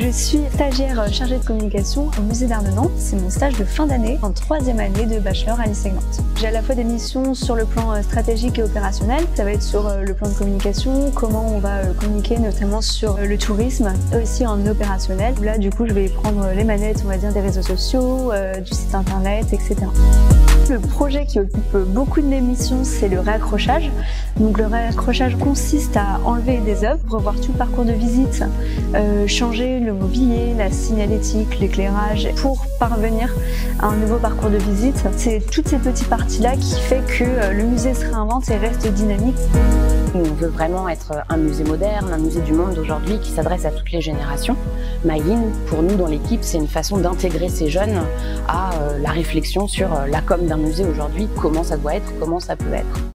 Je suis stagiaire chargée de communication au musée d'Art de Nantes. C'est mon stage de fin d'année en 3e année de bachelor à l'ISEG Nantes. J'ai à la fois des missions sur le plan stratégique et opérationnel. Ça va être sur le plan de communication, comment on va communiquer notamment sur le tourisme, et aussi en opérationnel. Là, du coup, je vais prendre les manettes, on va dire, des réseaux sociaux, du site internet, etc. Le projet qui occupe beaucoup de mes missions, c'est le réaccrochage. Donc le réaccrochage consiste à enlever des œuvres, revoir tout le parcours de visite, changer le mobilier, la signalétique, l'éclairage pour parvenir à un nouveau parcours de visite. C'est toutes ces petites parties-là qui fait que le musée se réinvente et reste dynamique. On veut vraiment être un musée moderne, un musée du monde d'aujourd'hui qui s'adresse à toutes les générations. MyIN, pour nous dans l'équipe, c'est une façon d'intégrer ces jeunes à la réflexion sur la com d'un musée aujourd'hui, comment ça doit être, comment ça peut être.